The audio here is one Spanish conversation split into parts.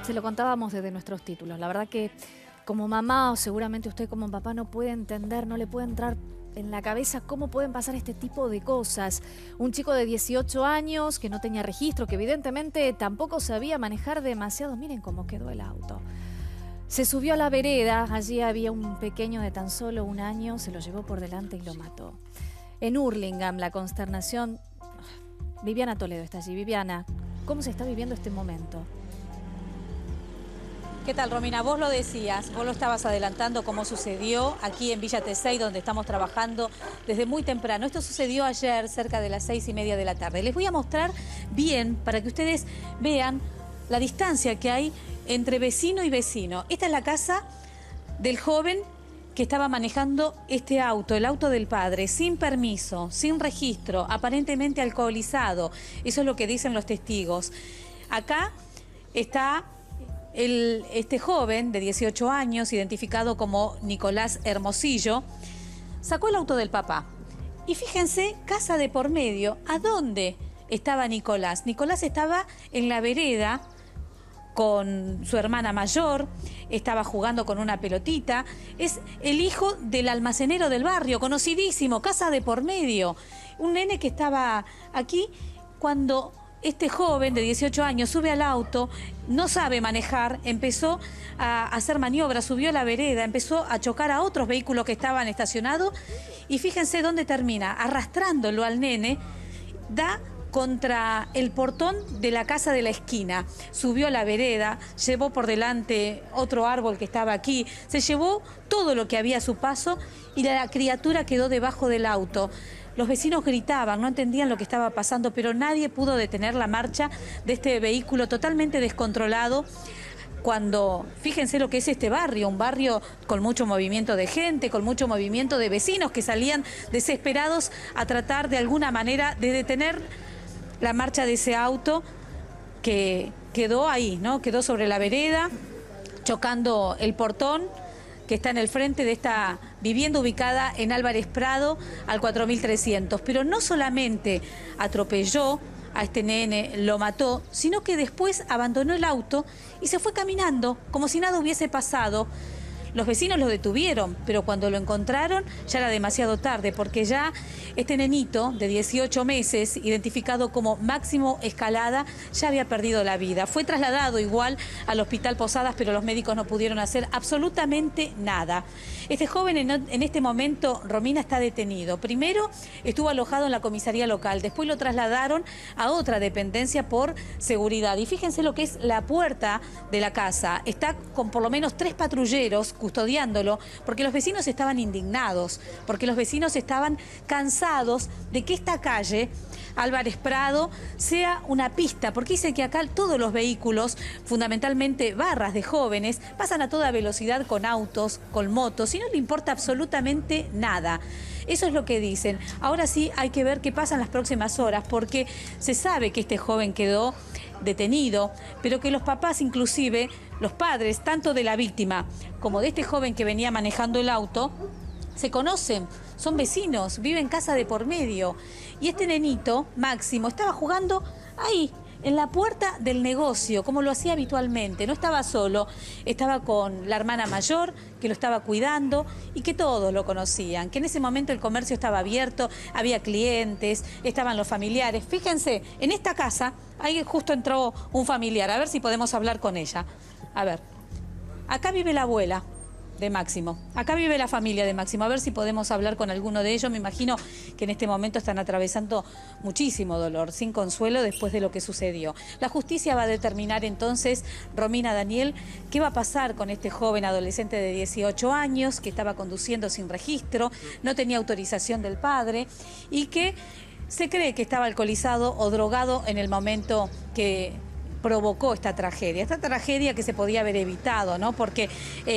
Se lo contábamos desde nuestros títulos. La verdad que como mamá, o seguramente usted como papá, no puede entender, no le puede entrar en la cabeza cómo pueden pasar este tipo de cosas. Un chico de 18 años que no tenía registro, que evidentemente tampoco sabía manejar demasiado. Miren cómo quedó el auto. Se subió a la vereda, allí había un pequeño de tan solo 1 año, se lo llevó por delante y lo mató. En Hurlingham, la consternación... Viviana Toledo está allí. Viviana, ¿cómo se está viviendo este momento? ¿Qué tal, Romina? Vos lo decías, vos lo estabas adelantando cómo sucedió aquí en Villa Tesey, donde estamos trabajando desde muy temprano. Esto sucedió ayer, cerca de las 6:30 de la tarde. Les voy a mostrar bien, para que ustedes vean la distancia que hay entre vecino y vecino. Esta es la casa del joven que estaba manejando este auto, el auto del padre, sin permiso, sin registro, aparentemente alcoholizado. Eso es lo que dicen los testigos. Acá está este joven de 18 años, identificado como Nicolás Hermosillo, sacó el auto del papá. Y fíjense, casa de por medio, ¿a dónde estaba Nicolás? Nicolás estaba en la vereda con su hermana mayor, estaba jugando con una pelotita. Es el hijo del almacenero del barrio, conocidísimo, casa de por medio. Un nene que estaba aquí cuando este joven de 18 años sube al auto, no sabe manejar, empezó a hacer maniobras, subió a la vereda, empezó a chocar a otros vehículos que estaban estacionados y fíjense dónde termina, arrastrándolo al nene, da contra el portón de la casa de la esquina. Subió a la vereda, llevó por delante otro árbol que estaba aquí, se llevó todo lo que había a su paso y la criatura quedó debajo del auto. Los vecinos gritaban, no entendían lo que estaba pasando, pero nadie pudo detener la marcha de este vehículo totalmente descontrolado. Cuando, fíjense lo que es este barrio, un barrio con mucho movimiento de gente, con mucho movimiento de vecinos que salían desesperados a tratar de alguna manera de detener la marcha de ese auto que quedó ahí, ¿no? Quedó sobre la vereda, chocando el portón que está en el frente de esta vivienda ubicada en Álvarez Prado al 4300. Pero no solamente atropelló a este nene, lo mató, sino que después abandonó el auto y se fue caminando como si nada hubiese pasado. Los vecinos lo detuvieron, pero cuando lo encontraron ya era demasiado tarde, porque ya este nenito de 18 meses, identificado como Máximo Escalada, ya había perdido la vida. Fue trasladado igual al Hospital Posadas, pero los médicos no pudieron hacer absolutamente nada. Este joven en este momento, Romina, está detenido. Primero estuvo alojado en la comisaría local, después lo trasladaron a otra dependencia por seguridad. Y fíjense lo que es la puerta de la casa. Está con por lo menos 3 patrulleros custodiándolo, porque los vecinos estaban indignados, porque los vecinos estaban cansados de que esta calle, Álvarez Prado, sea una pista, porque dicen que acá todos los vehículos, fundamentalmente barras de jóvenes, pasan a toda velocidad con autos, con motos, y no le importa absolutamente nada. Eso es lo que dicen. Ahora sí hay que ver qué pasa en las próximas horas, porque se sabe que este joven quedó detenido, pero que los papás, inclusive los padres, tanto de la víctima como de este joven que venía manejando el auto, se conocen, son vecinos, viven casa de por medio. Y este nenito, Máximo, estaba jugando ahí, en la puerta del negocio, como lo hacía habitualmente. No estaba solo, estaba con la hermana mayor, que lo estaba cuidando y que todos lo conocían, que en ese momento el comercio estaba abierto, había clientes, estaban los familiares. Fíjense, en esta casa, ahí justo entró un familiar, a ver si podemos hablar con ella. A ver, acá vive la abuela de Máximo, acá vive la familia de Máximo, a ver si podemos hablar con alguno de ellos. Me imagino que en este momento están atravesando muchísimo dolor, sin consuelo después de lo que sucedió. La justicia va a determinar entonces, Romina, Daniel, qué va a pasar con este joven adolescente de 18 años que estaba conduciendo sin registro, no tenía autorización del padre y que se cree que estaba alcoholizado o drogado en el momento que provocó esta tragedia que se podía haber evitado, ¿no? Porque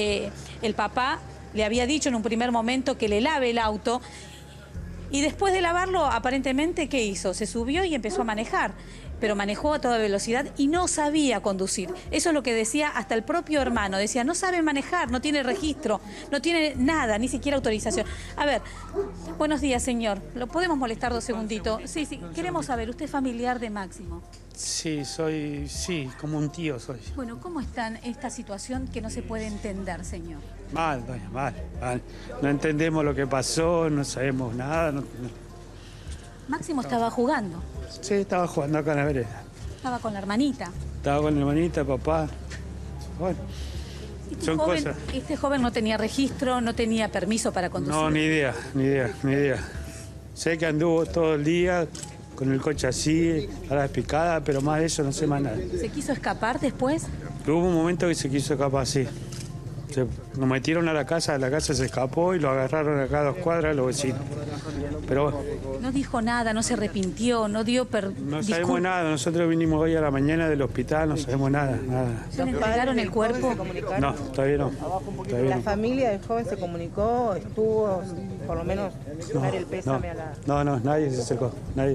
el papá le había dicho en un primer momento que le lave el auto y después de lavarlo, aparentemente, ¿qué hizo? Se subió y empezó a manejar. pero manejó a toda velocidad y no sabía conducir. Eso es lo que decía hasta el propio hermano. Decía, no sabe manejar, no tiene registro, no tiene nada, ni siquiera autorización. A ver, buenos días, señor. ¿Lo podemos molestar 2 segunditos? Sí, queremos saber, ¿usted es familiar de Máximo? Sí, como un tío soy. Bueno, ¿cómo está esta situación que no se puede entender, señor? Mal, doña, mal. No entendemos lo que pasó, no sabemos nada. Máximo estaba jugando. Sí, estaba jugando acá en la vereda. Estaba con la hermanita. Estaba con la hermanita, papá. Bueno, son cosas. Este joven no tenía registro, no tenía permiso para conducir. No, ni idea. Sé que anduvo todo el día con el coche así, a la picada, pero más de eso no sé más nada. ¿Se quiso escapar después? Hubo un momento que se quiso escapar, sí. Nos metieron a la casa se escapó y lo agarraron acá a 2 cuadras los vecinos. Pero no dijo nada, no se arrepintió, no dio no sabemos nada, nosotros vinimos hoy a la mañana del hospital, no sabemos nada. ¿Se le entregaron el cuerpo? No, todavía no. ¿La familia del joven se comunicó? ¿Estuvo, por lo menos, dar el pésame a la...? No, nadie se acercó, nadie.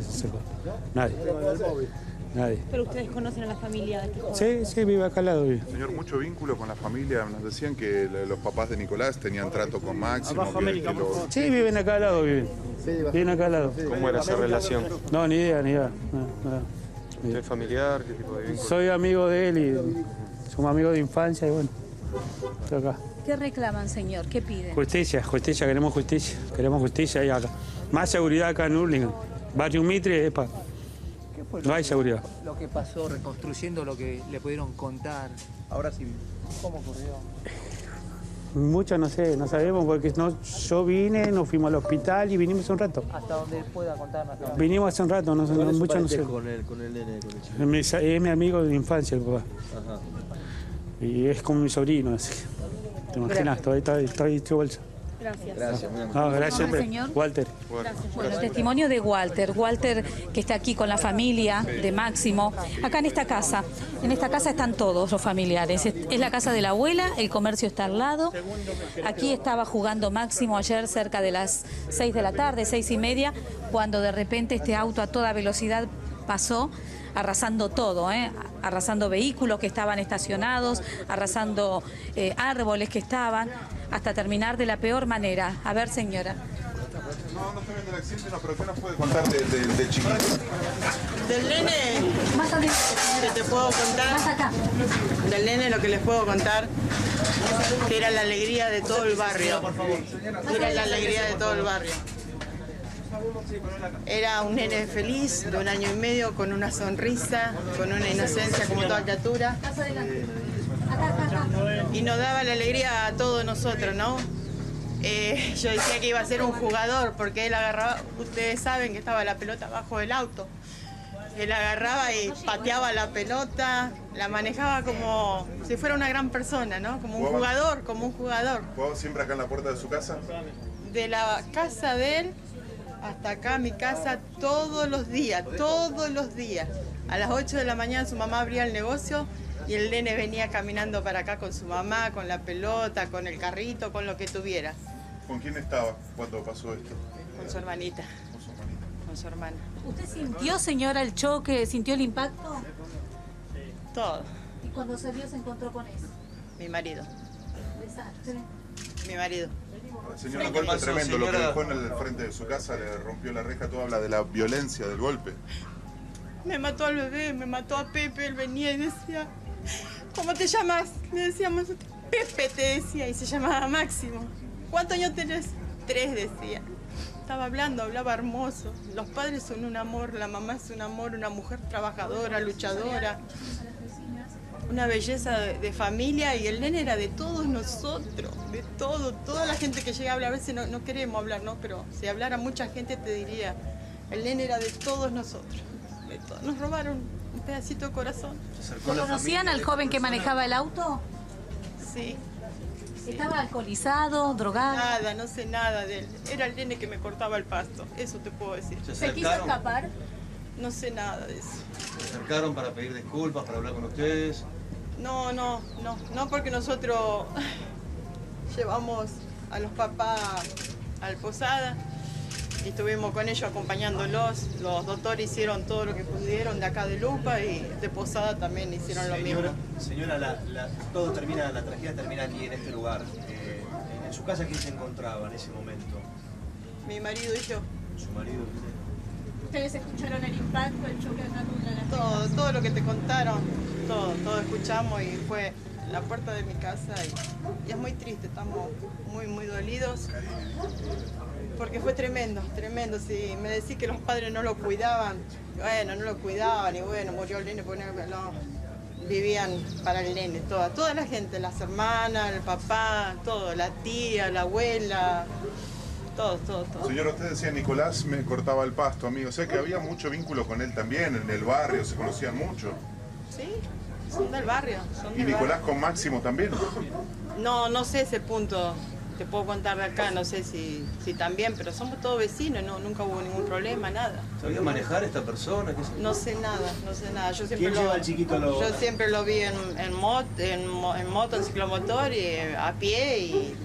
¿Pero ustedes conocen a la familia de este joven? Sí, vive acá al lado. Señor, mucho vínculo con la familia. Nos decían que los papás de Nicolás tenían trato con Máximo. Sí, viven acá al lado, viven acá al lado. ¿Cómo era esa relación? No, ni idea. ¿Usted es familiar? ¿Qué tipo de vínculo? Soy amigo de él y somos amigos de infancia y bueno, estoy acá. ¿Qué reclaman, señor? ¿Qué piden? Justicia, queremos justicia y acá. Más seguridad acá en Hurlingham. Barrio Mitre, epa. No hay seguridad. Lo que pasó, reconstruyendo lo que le pudieron contar. Ahora sí, ¿cómo ocurrió? Mucho no sé, no sabemos porque yo vine, nos fuimos al hospital y vinimos hace un rato. Hasta donde pueda contarnos. Vinimos hace un rato, mucho no sé. Con el nene? Es mi amigo de infancia, el papá. Ajá. Y es como mi sobrino, así. ¿Te imaginas? Está hecho bolsa. Gracias. Gracias, señor. Walter. Bueno, testimonio de Walter. Walter, que está aquí con la familia de Máximo. Acá en esta casa. En esta casa están todos los familiares. Es la casa de la abuela, el comercio está al lado. Aquí estaba jugando Máximo ayer cerca de las 6 de la tarde, 6:30, cuando de repente este auto a toda velocidad pasó, arrasando todo, arrasando vehículos que estaban estacionados, arrasando árboles que estaban, hasta terminar de la peor manera. A ver, señora. No estoy viendo el accidente, no, pero ¿qué nos puede contar del chiquito? Del nene, Más adelante, que te puedo contar, más acá. del nene lo que les puedo contar, que era la alegría de todo el barrio. Era la alegría de todo el barrio. Era un nene feliz, de 1 año y medio, con una sonrisa, con una inocencia como toda criatura. Más adelante. Acá. Y nos daba la alegría a todos nosotros, ¿no? Yo decía que iba a ser un jugador, porque él agarraba, ustedes saben que estaba la pelota abajo del auto. Él agarraba y pateaba la pelota, la manejaba como si fuera una gran persona, ¿no? Como un jugador. ¿Jugaba siempre acá en la puerta de su casa? De la casa de él hasta acá, mi casa, todos los días. A las 8 de la mañana su mamá abría el negocio y el nene venía caminando para acá con su mamá, con la pelota, con el carrito, con lo que tuviera. ¿Con quién estaba cuando pasó esto? Con su hermanita. Con su hermana. ¿Usted sintió, señora, el choque? ¿Sintió el impacto? Todo. ¿Y cuando salió se encontró con eso? Mi marido. Desastre. Mi marido. Señora, un golpe tremendo. Lo que dejó en el frente de su casa, le rompió la reja. Todo habla de la violencia del golpe. Me mató al bebé, me mató a Pepe. Él venía y decía, ¿cómo te llamas? Le decíamos, Pepe te decía, y se llamaba Máximo. ¿Cuántos años tenés? 3, decía. Estaba hablando, hablaba hermoso. Los padres son un amor, la mamá es un amor, una mujer trabajadora, luchadora. Una belleza de familia, y el nene era de todos nosotros, de todo. Toda la gente que llega a hablar, a veces no queremos hablar, ¿no? Pero si hablara mucha gente te diría, el nene era de todos nosotros. De todos. Nos robaron un pedacito de corazón. ¿Lo conocían al joven que manejaba el auto? Sí. ¿Estaba alcoholizado, drogado? Nada, no sé nada de él. Era el nene que me cortaba el pasto, eso te puedo decir. ¿Se quiso escapar? No sé nada de eso. ¿Se acercaron para pedir disculpas, para hablar con ustedes? No, porque nosotros llevamos a los papás al Posada y estuvimos con ellos acompañándolos. Los doctores hicieron todo lo que pudieron de acá de Lupa y de Posada también hicieron lo mismo. Señora, todo termina, la tragedia termina aquí en este lugar. ¿En su casa quién se encontraba en ese momento? Mi marido y yo. ¿Su marido? ¿Ustedes escucharon el impacto, el choque acá contra la Todo lo que te contaron, todo escuchamos y fue la puerta de mi casa y es muy triste, estamos muy dolidos porque fue tremendo. Si me decís que los padres no lo cuidaban, bueno, no lo cuidaban y bueno, murió el nene porque no vivían para el nene, toda la gente, las hermanas, el papá, todo, la tía, la abuela. Todo. Señora, usted decía, Nicolás me cortaba el pasto, amigo. O sea que había mucho vínculo con él también, en el barrio, se conocían mucho. Sí, son del barrio. ¿Y Nicolás con Máximo también? No sé ese punto, te puedo contar de acá, no sé si también, pero somos todos vecinos, nunca hubo ningún problema, nada. ¿Sabía manejar esta persona? No sé nada. Yo siempre ¿Quién lleva al chiquito a Yo siempre lo vi en moto, en ciclomotor, y a pie y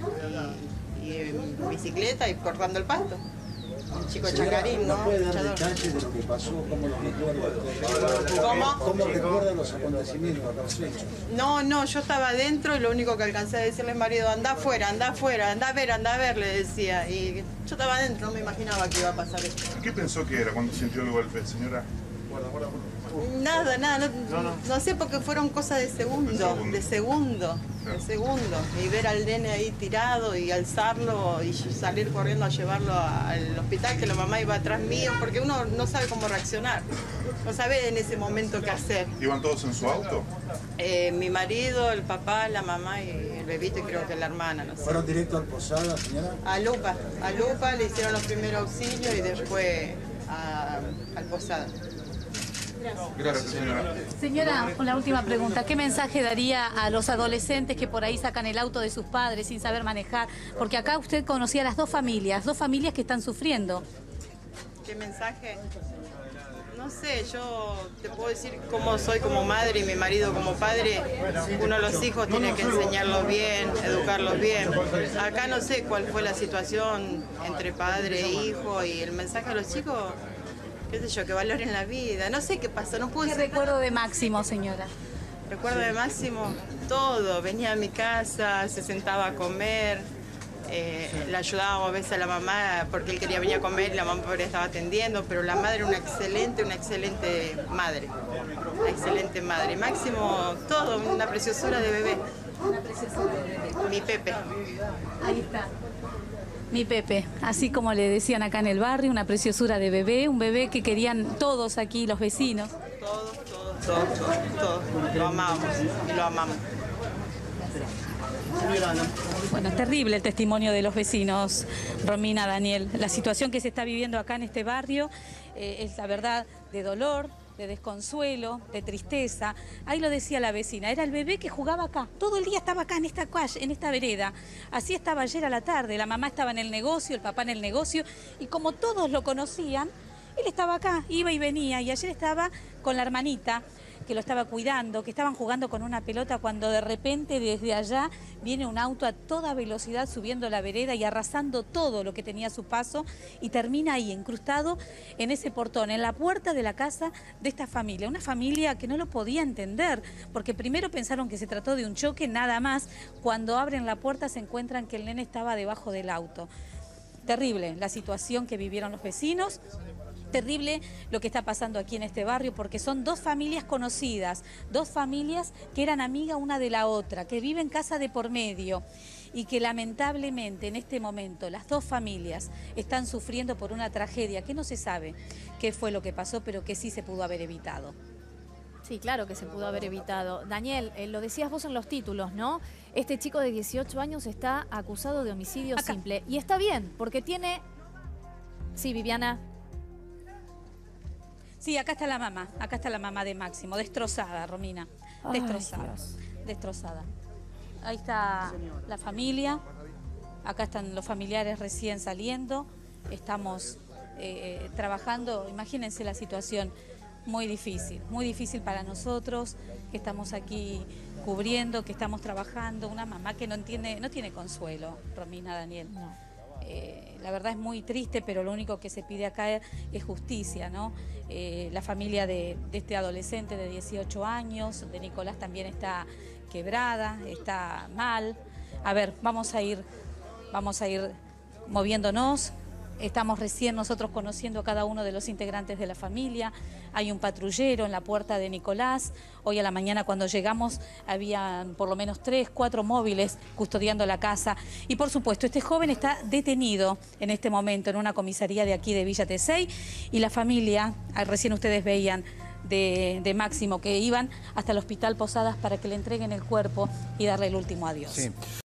en bicicleta y cortando el pasto. Un chico chacarín, ¿no? ¿No puede dar detalles de lo que pasó? ¿Cómo los recuerda? ¿Cómo recuerda los acontecimientos, los hechos? No, yo estaba adentro y lo único que alcancé a decirle al marido, anda afuera, anda a ver, le decía. Y yo estaba adentro, no me imaginaba que iba a pasar esto. ¿Qué pensó que era cuando sintió el golpe, señora? Nada, no sé, porque fueron cosas de segundo. Y ver al nene ahí tirado y alzarlo y salir corriendo a llevarlo al hospital, que la mamá iba atrás mío, porque uno no sabe cómo reaccionar, no sabe en ese momento qué hacer. ¿Iban todos en su auto? Mi marido, el papá, la mamá y el bebito y creo que la hermana, no sé. ¿Fueron directo al Posada, señora? A Lupa le hicieron los primeros auxilios y después al Posada. Gracias, señora. Señora, una última pregunta. ¿Qué mensaje daría a los adolescentes que por ahí sacan el auto de sus padres sin saber manejar? Porque acá usted conocía a las dos familias que están sufriendo. ¿Qué mensaje? No sé, yo te puedo decir cómo soy como madre y mi marido como padre. Uno de los hijos tiene que enseñarlos bien, educarlos bien. Acá no sé cuál fue la situación entre padre e hijo y el mensaje a los chicos, qué sé yo, que valoren la vida. No sé qué pasó, no puedo decir. ¿Qué recuerdo de Máximo, señora? Recuerdo de Máximo todo. Venía a mi casa, se sentaba a comer, le ayudábamos a veces a la mamá porque él quería venir a comer y la mamá estaba atendiendo, pero la madre una excelente madre. Una excelente madre. Máximo, todo, una preciosura de bebé. Una preciosura de bebé. Mi Pepe. Ahí está. Mi Pepe, así como le decían acá en el barrio, una preciosura de bebé, un bebé que querían todos aquí, los vecinos. Todos. Lo amábamos y lo amamos. Bueno, es terrible el testimonio de los vecinos, Romina, Daniel. La situación que se está viviendo acá en este barrio es la verdad de dolor, de desconsuelo, de tristeza. Ahí lo decía la vecina, era el bebé que jugaba acá, todo el día estaba acá en esta calle, en esta vereda. Así estaba ayer a la tarde, la mamá estaba en el negocio, el papá en el negocio, y como todos lo conocían, él estaba acá, iba y venía, y ayer estaba con la hermanita, que lo estaba cuidando, que estaban jugando con una pelota, cuando de repente desde allá viene un auto a toda velocidad subiendo la vereda y arrasando todo lo que tenía a su paso y termina ahí, incrustado en ese portón, en la puerta de la casa de esta familia. Una familia que no lo podía entender, porque primero pensaron que se trató de un choque, nada más. Cuando abren la puerta se encuentran que el nene estaba debajo del auto. Terrible la situación que vivieron los vecinos. Terrible lo que está pasando aquí en este barrio, porque son dos familias conocidas, dos familias que eran amigas una de la otra, que viven casa de por medio y que lamentablemente en este momento las dos familias están sufriendo por una tragedia que no se sabe qué fue lo que pasó, pero que sí se pudo haber evitado. Sí, claro que se pudo haber evitado. Daniel, lo decías vos en los títulos, ¿no? Este chico de 18 años está acusado de homicidio simple. Y está bien, porque tiene... Sí, Viviana. Sí, acá está la mamá de Máximo, destrozada, Romina, destrozada, destrozada. Ahí está la familia, acá están los familiares recién saliendo, estamos trabajando, imagínense la situación, muy difícil para nosotros, que estamos aquí cubriendo, que estamos trabajando, una mamá que no tiene consuelo, Romina, Daniel. No. La verdad es muy triste, pero lo único que se pide acá es justicia, ¿no? La familia de este adolescente de 18 años, de Nicolás, también está quebrada, está mal. A ver, vamos a ir moviéndonos. Estamos recién nosotros conociendo a cada uno de los integrantes de la familia. Hay un patrullero en la puerta de Nicolás. Hoy a la mañana cuando llegamos había por lo menos 3, 4 móviles custodiando la casa. Y por supuesto, este joven está detenido en este momento en una comisaría de aquí de Villa Tesey. Y la familia, recién ustedes veían, de Máximo, que iban hasta el Hospital Posadas para que le entreguen el cuerpo y darle el último adiós. Sí.